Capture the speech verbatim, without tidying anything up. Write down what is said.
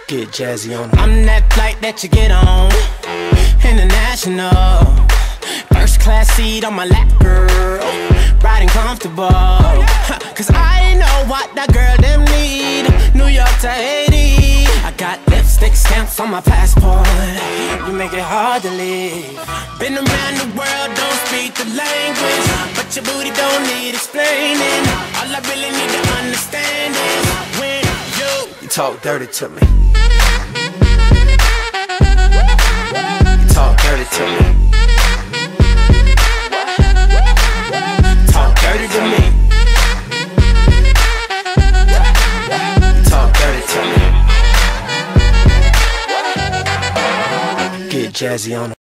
Get jazzy on. I'm that flight that you get on, international. First class seat on my lap, girl, riding comfortable. Cause I know what that girl them need. New York to Haiti, I got lipstick stamps on my passport. You make it hard to leave. Been around the world, don't speak the language, but your booty don't need explaining. All I really need to understand is when you, You talk dirty to me. You talk dirty to me. Talk dirty to me. You talk dirty to me. Get jazzy on.